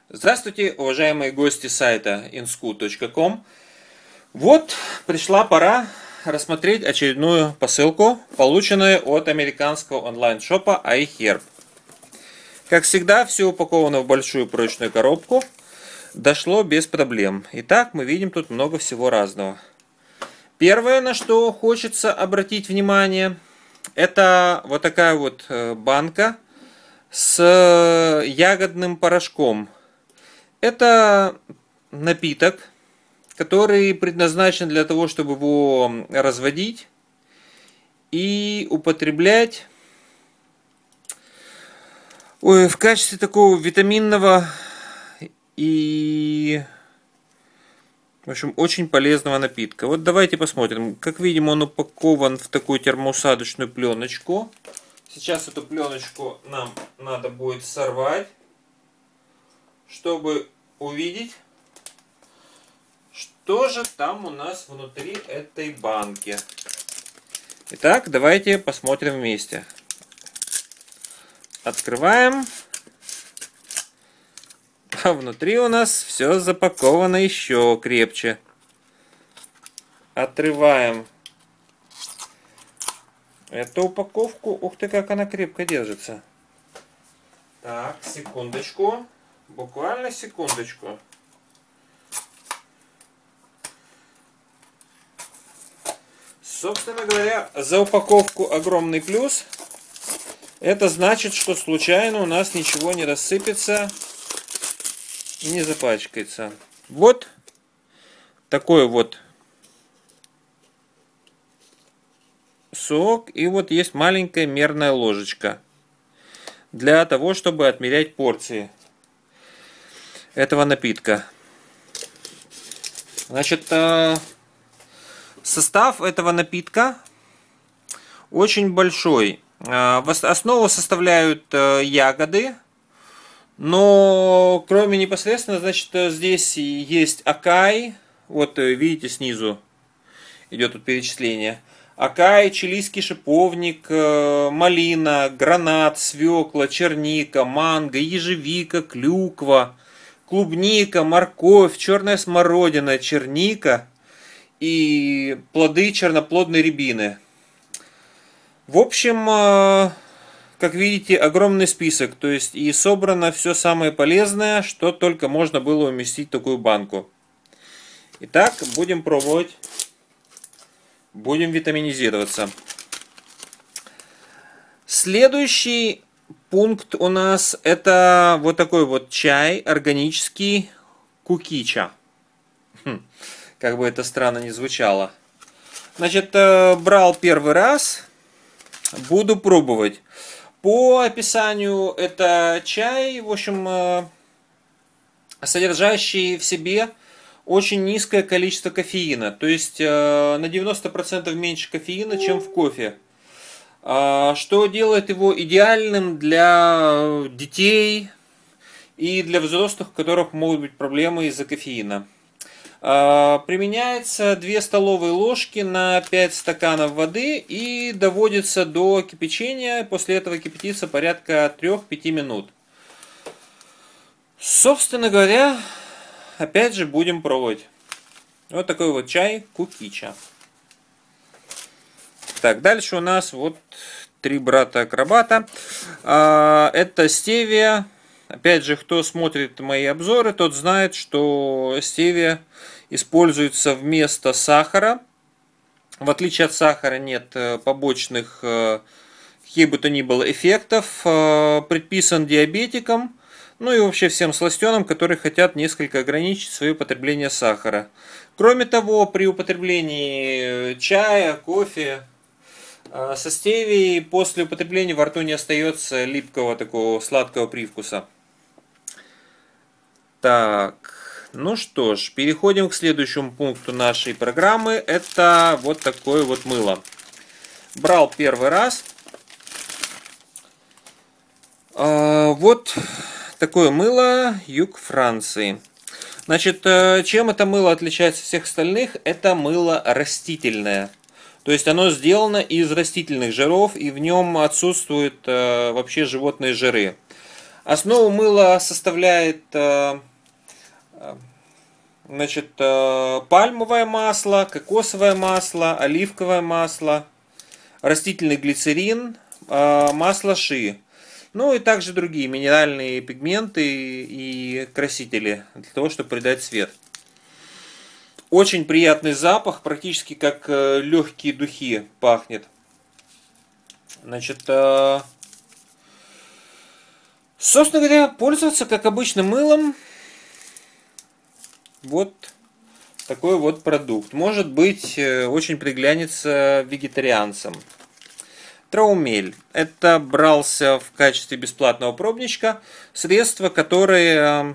Здравствуйте, уважаемые гости сайта insku.com. Вот пришла пора рассмотреть очередную посылку, полученную от американского онлайн-шопа iHerb. Как всегда, все упаковано в большую прочную коробку. Дошло без проблем. Итак, мы видим тут много всего разного. Первое, на что хочется обратить внимание, это вот такая вот банка с ягодным порошком. Это напиток, который предназначен для того, чтобы его разводить и употреблять в качестве такого витаминного и, в общем, очень полезного напитка. Вот давайте посмотрим. Как видим, он упакован в такую термоусадочную пленочку. Сейчас эту пленочку нам надо будет сорвать, чтобы увидеть, что же там у нас внутри этой банки. Итак, давайте посмотрим вместе. Открываем. А внутри у нас все запаковано еще крепче. Отрываем эту упаковку. Ух ты, как она крепко держится. Так, секундочку. Буквально секундочку. Собственно говоря, за упаковку огромный плюс. Это значит, что случайно у нас ничего не рассыпется и не запачкается. Вот такой вот сок. И вот есть маленькая мерная ложечка для того, чтобы отмерять порции этого напитка. Значит, состав этого напитка очень большой. Основу составляют ягоды, но кроме непосредственно, значит, здесь есть акай. Вот видите, снизу идет тут перечисление. Акай, чилийский шиповник, малина, гранат, свекла, черника, манго, ежевика, клюква, клубника, морковь, черная смородина, черника и плоды черноплодной рябины. В общем, как видите, огромный список. То есть и собрано все самое полезное, что только можно было уместить в такую банку. Итак, будем пробовать. Будем витаминизироваться. Следующий пункт у нас это вот такой вот чай органический кукича. Как бы это странно ни звучало. Значит, брал первый раз. Буду пробовать. По описанию это чай, в общем, содержащий в себе очень низкое количество кофеина. То есть на 90% меньше кофеина, чем в кофе. Что делает его идеальным для детей и для взрослых, у которых могут быть проблемы из-за кофеина. Применяется 2 столовые ложки на 5 стаканов воды и доводится до кипячения. После этого кипятится порядка 3-5 минут. Собственно говоря, опять же будем пробовать. Вот такой вот чай кукича. Так, дальше у нас вот 3 брата-акробата. Это стевия. Опять же, кто смотрит мои обзоры, тот знает, что стевия используется вместо сахара. В отличие от сахара нет побочных каких бы то ни было эффектов. Предписан диабетикам, ну и вообще всем сластенам, которые хотят несколько ограничить свое потребление сахара. Кроме того, при употреблении чая, кофе со стевией после употребления во рту не остается липкого такого сладкого привкуса. Так, ну что ж, переходим к следующему пункту нашей программы. Это вот такое вот мыло. Брал первый раз. Вот такое мыло, юг Франции. Значит, чем это мыло отличается от всех остальных? Это мыло растительное. То есть оно сделано из растительных жиров, и в нем отсутствуют вообще животные жиры. Основу мыла составляет значит, пальмовое масло, кокосовое масло, оливковое масло, растительный глицерин, масло ши. Ну и также другие минеральные пигменты и красители для того, чтобы придать цвет. Очень приятный запах, практически как легкие духи пахнет. Значит, собственно говоря, пользоваться как обычным мылом. Вот такой вот продукт. Может быть, очень приглянется вегетарианцам. Траумель. Это брался в качестве бесплатного пробничка. Средство, которое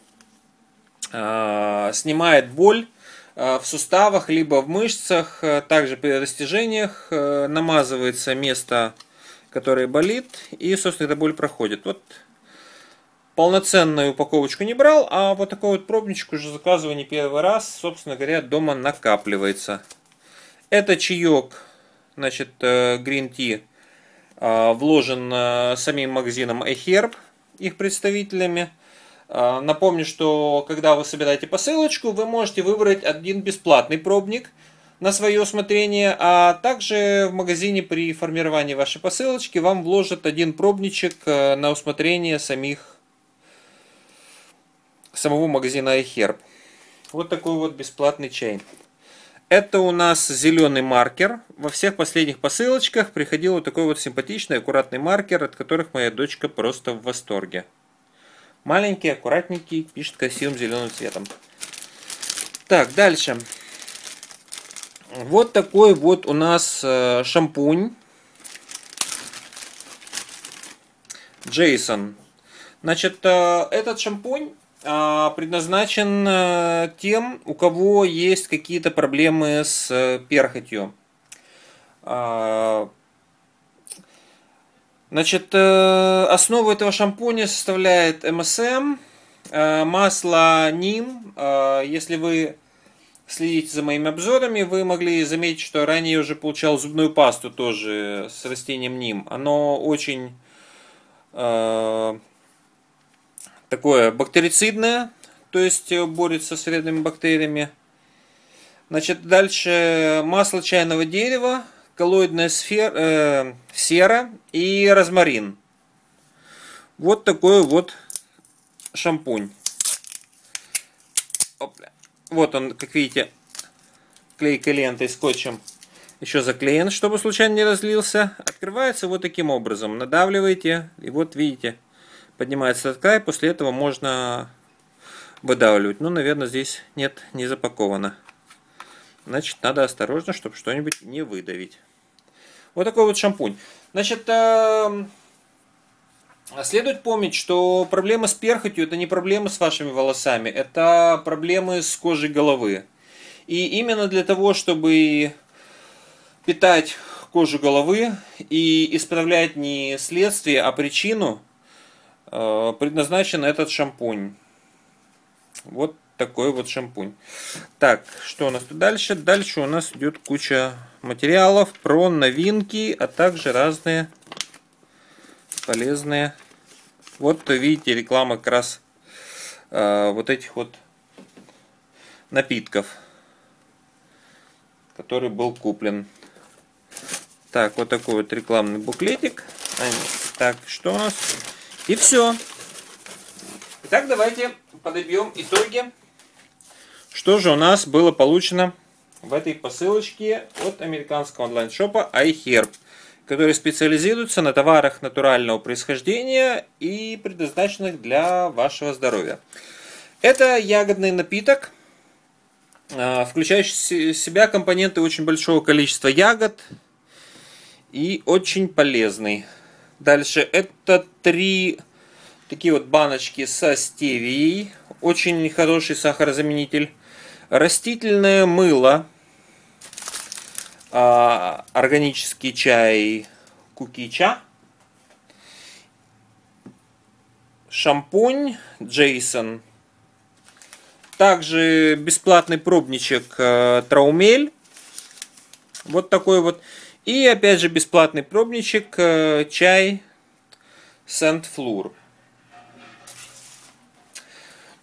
снимает боль в суставах, либо в мышцах. Также при растяжениях намазывается место, которое болит. И, собственно, эта боль проходит. Вот полноценную упаковочку не брал, а вот такой вот пробничек уже заказываю не первый раз. Собственно говоря, дома накапливается. Это чаек. Значит, Green Tea вложен самим магазином iHerb, их представителями. Напомню, что когда вы собираете посылочку, вы можете выбрать один бесплатный пробник на свое усмотрение, а также в магазине при формировании вашей посылочки вам вложат один пробничек на усмотрение самого магазина iHerb. Вот такой вот бесплатный чай. Это у нас зеленый маркер. Во всех последних посылочках приходил вот такой вот симпатичный, аккуратный маркер, от которых моя дочка просто в восторге. Маленький, аккуратненький, пишет красивым зеленым цветом. Так, дальше. Вот такой вот у нас шампунь. Джейсон. Значит, этот шампунь предназначен тем, у кого есть какие-то проблемы с перхотью. Значит, основу этого шампуня составляет МСМ, масло ним. Если вы следите за моими обзорами, вы могли заметить, что ранее я уже получал зубную пасту тоже с растением ним. Оно очень такое бактерицидное, то есть борется с вредными бактериями. Значит, дальше масло чайного дерева, коллоидная сера и розмарин. Вот такой вот шампунь. Опля. Вот он, как видите, клейкой лентой, скотчем еще заклеен, чтобы случайно не разлился. Открывается вот таким образом. Надавливаете, и вот видите, поднимается этот край, после этого можно выдавливать. Ну, наверное, здесь нет, не запаковано. Значит, надо осторожно, чтобы что-нибудь не выдавить. Вот такой вот шампунь. Значит, следует помнить, что проблемы с перхотью — это не проблемы с вашими волосами, это проблемы с кожей головы. И именно для того, чтобы питать кожу головы и исправлять не следствие, а причину, предназначен этот шампунь. Вот такой вот шампунь. Так, что у нас тут дальше? Дальше у нас идет куча материалов про новинки, а также разные полезные. Вот видите, реклама как раз вот этих вот напитков, который был куплен. Так, вот такой вот рекламный буклетик. Так, что у нас? И все. Итак, давайте подобьем итоги. Что же у нас было получено в этой посылочке от американского онлайн-шопа iHerb, который специализируется на товарах натурального происхождения и предназначенных для вашего здоровья. Это ягодный напиток, включающий в себя компоненты очень большого количества ягод и очень полезный. Дальше это 3 такие вот баночки со стевией, очень хороший сахарозаменитель. Растительное мыло, органический чай кукича, шампунь Джейсон, также бесплатный пробничек Траумель, вот такой вот, и опять же бесплатный пробничек чай Сент-Флур.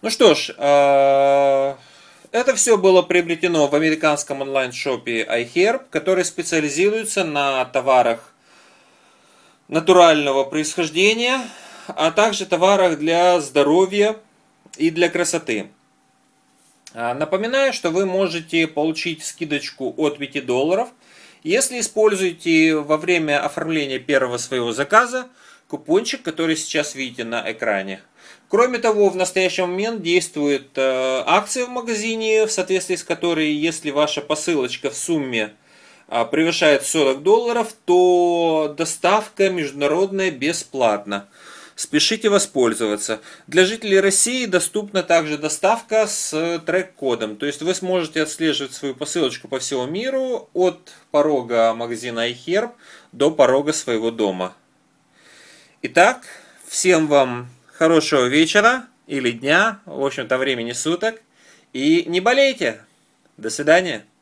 Ну что ж, это все было приобретено в американском онлайн-шопе iHerb, который специализируется на товарах натурального происхождения, а также товарах для здоровья и для красоты. Напоминаю, что вы можете получить скидочку от $5, если используете во время оформления первого своего заказа купончик, который сейчас видите на экране. Кроме того, в настоящий момент действует акция в магазине, в соответствии с которой, если ваша посылочка в сумме превышает $40, то доставка международная бесплатна. Спешите воспользоваться. Для жителей России доступна также доставка с трек-кодом. То есть вы сможете отслеживать свою посылочку по всему миру от порога магазина iHerb до порога своего дома. Итак, всем вам хорошего вечера или дня, в общем-то времени суток. И не болейте. До свидания.